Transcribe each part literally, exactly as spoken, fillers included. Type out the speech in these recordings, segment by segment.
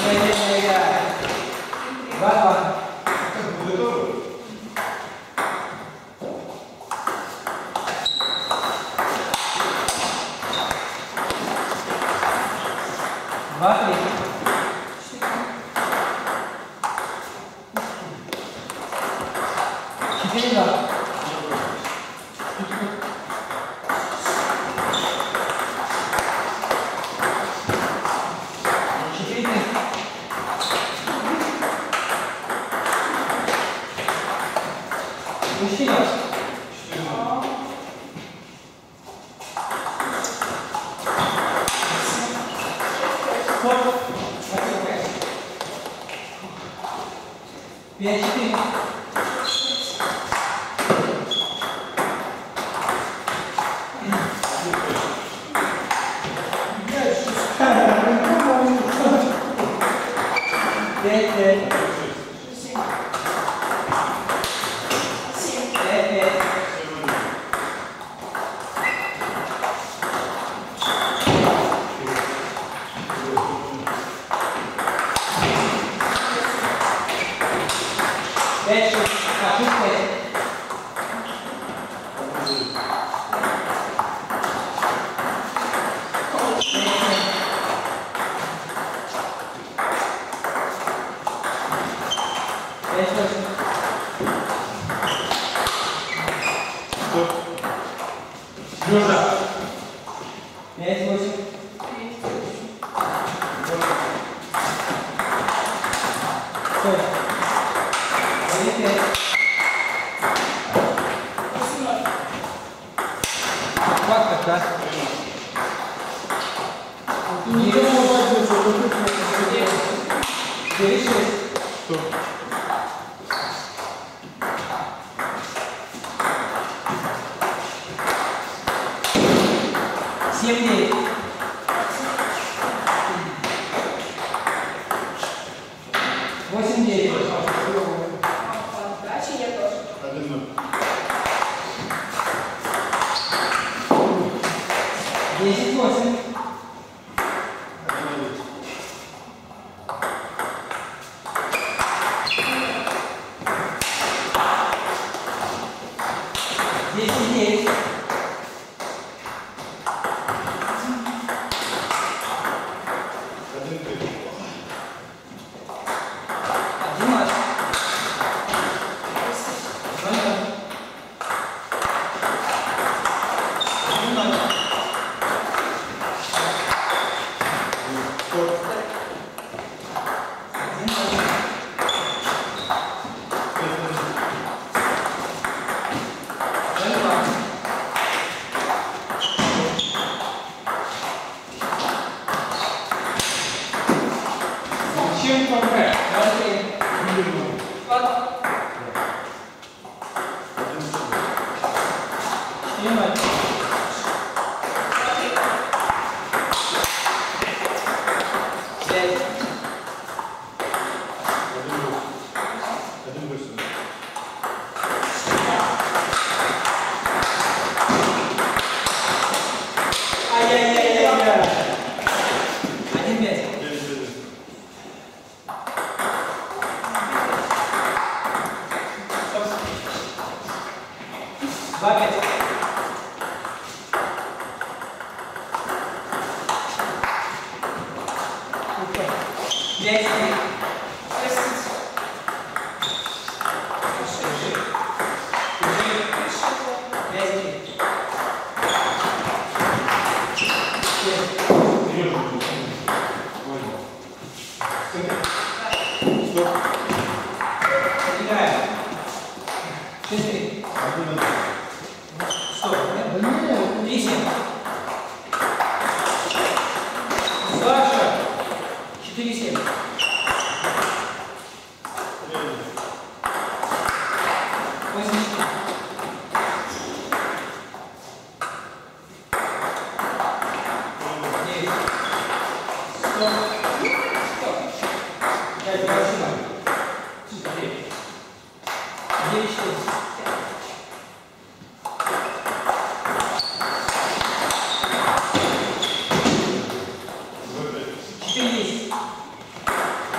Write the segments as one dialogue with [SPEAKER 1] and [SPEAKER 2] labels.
[SPEAKER 1] Медленная игра. Два-два. Два-три. Четыре-два. Мужчина. Стоп. Пять, четыре. Пять, пять. Пять, шесть, а, шесть, пять. Пять, восемь. Лёша. Пять, восемь. Стой. Как так? Четыре, шесть. Семь, девять. Восемь, девять.
[SPEAKER 2] Дачи я тоже.
[SPEAKER 1] Десять, восемь. Десять, девять. Один матч. Один матч. Чем помогает? Ай-яй-яй-яй-яй. Один пять. Два пять. Пять три. Играем. Шесть три. Стоп. Восемь. Саша. Четыре семь. Восемь четыре. Девять. Стоп. Стоп. Пять восемь. Девять. Девять четыре. Четыре десять.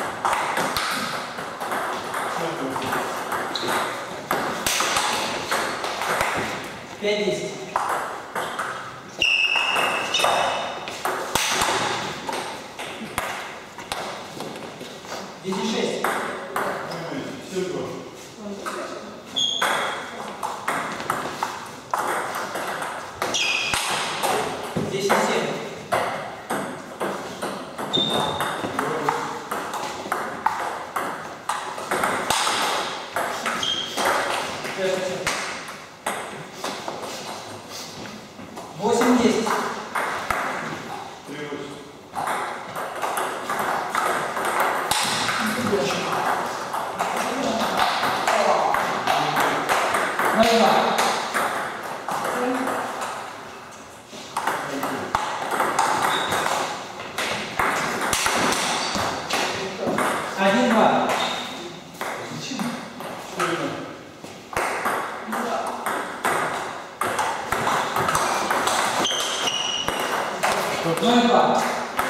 [SPEAKER 1] Ноль два.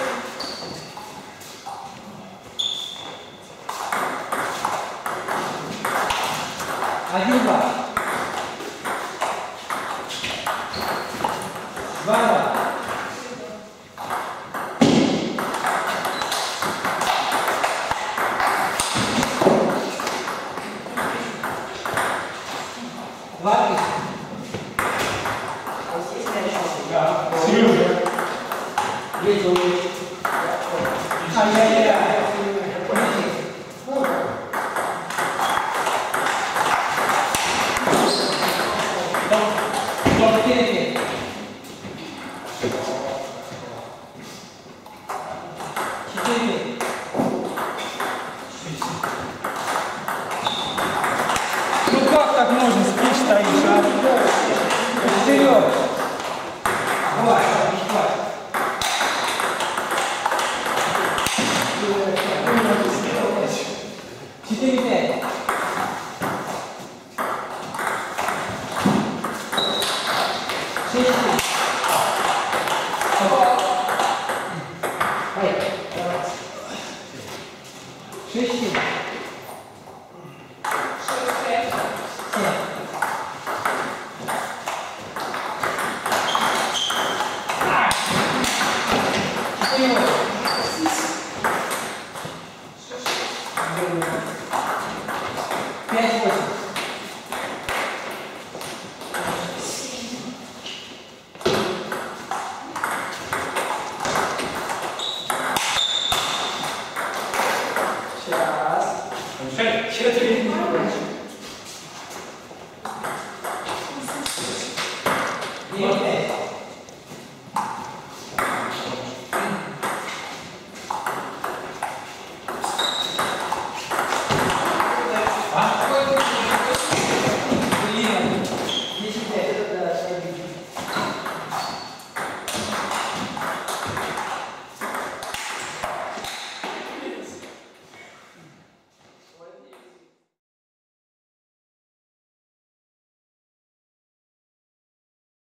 [SPEAKER 1] Один два. Два два. Два три.
[SPEAKER 2] Сережа.
[SPEAKER 1] Есть умный. Ай-яй-яй. Четыре. Четыре.
[SPEAKER 2] Ну как так можно? Спишь, стоишь, а?
[SPEAKER 1] Вперед. Давай, давай. Четыре пять. Шесть семь. Шесть семь. Пять восемь. Сейчас.
[SPEAKER 2] Четыре.